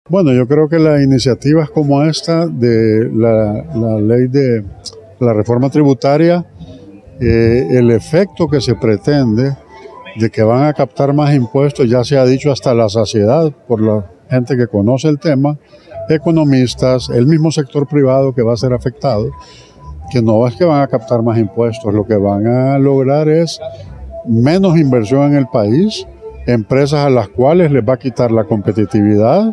Bueno, yo creo que las iniciativas como esta de la ley de la reforma tributaria, el efecto que se pretende de que van a captar más impuestos ya se ha dicho hasta la saciedad por la gente que conoce el tema, economistas, el mismo sector privado que va a ser afectado, que no es que van a captar más impuestos, lo que van a lograr es menos inversión en el país, empresas a las cuales les va a quitar la competitividad,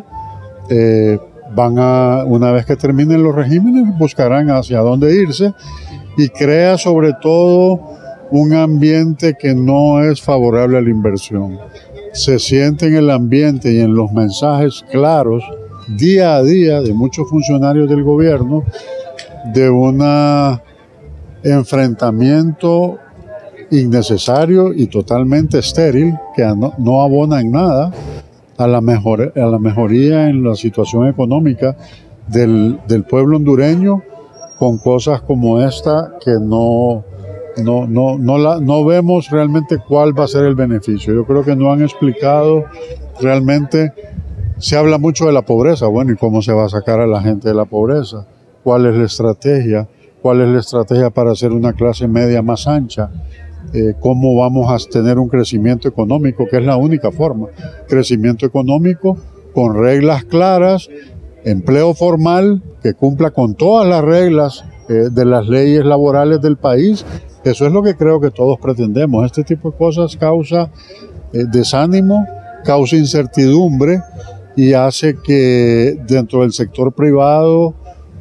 una vez que terminen los regímenes, buscarán hacia dónde irse y crea sobre todo un ambiente que no es favorable a la inversión. Se siente en el ambiente y en los mensajes claros día a día de muchos funcionarios del gobierno de un enfrentamiento innecesario y totalmente estéril que no abona en nada a la mejoría en la situación económica del pueblo hondureño, con cosas como esta que no vemos realmente cuál va a ser el beneficio. Yo creo que no han explicado realmente. Se habla mucho de la pobreza, bueno, ¿y cómo se va a sacar a la gente de la pobreza? ¿Cuál es la estrategia? ¿Cuál es la estrategia para hacer una clase media más ancha? ¿Cómo vamos a tener un crecimiento económico, que es la única forma? Crecimiento económico con reglas claras, empleo formal que cumpla con todas las reglas de las leyes laborales del país. Eso es lo que creo que todos pretendemos. Este tipo de cosas causa desánimo, causa incertidumbre y hace que dentro del sector privado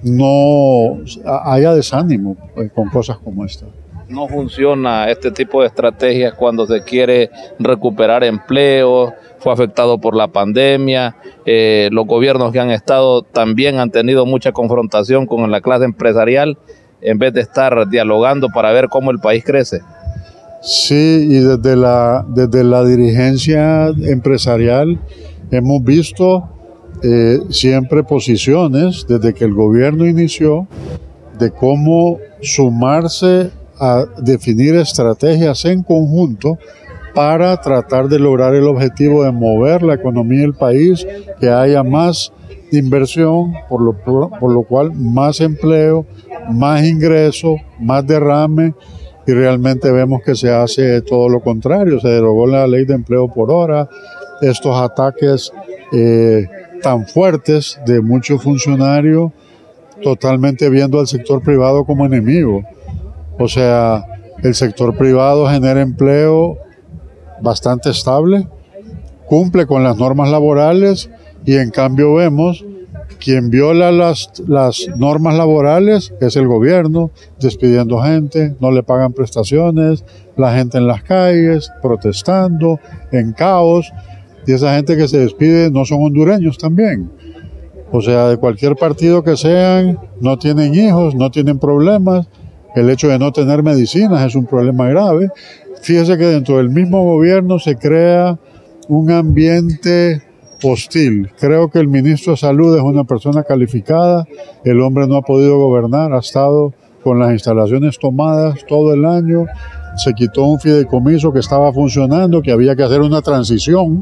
no haya desánimo con cosas como esta. No funciona este tipo de estrategias cuando se quiere recuperar empleo, fue afectado por la pandemia, los gobiernos que han estado también han tenido mucha confrontación con la clase empresarial en vez de estar dialogando para ver cómo el país crece. Sí, y desde la dirigencia empresarial hemos visto siempre posiciones desde que el gobierno inició de cómo sumarse a definir estrategias en conjunto para tratar de lograr el objetivo de mover la economía del país, que haya más inversión, por lo cual más empleo, más ingreso, más derrame, y realmente vemos que se hace todo lo contrario. Se derogó la ley de empleo por hora, estos ataques tan fuertes de muchos funcionarios totalmente viendo al sector privado como enemigo. O sea, el sector privado genera empleo bastante estable, cumple con las normas laborales y en cambio vemos quien viola las normas laborales es el gobierno, despidiendo gente, no le pagan prestaciones, la gente en las calles, protestando, en caos, y esa gente que se despide no son hondureños también. O sea, de cualquier partido que sean, no tienen hijos, no tienen problemas. El hecho de no tener medicinas es un problema grave. Fíjese que dentro del mismo gobierno se crea un ambiente hostil. Creo que el ministro de Salud es una persona calificada, el hombre no ha podido gobernar, ha estado con las instalaciones tomadas todo el año, se quitó un fideicomiso que estaba funcionando, que había que hacer una transición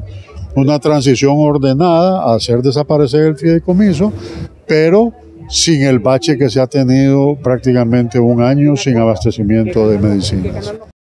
ordenada a hacer desaparecer el fideicomiso, pero sin el bache que se ha tenido prácticamente un año sin abastecimiento de medicinas.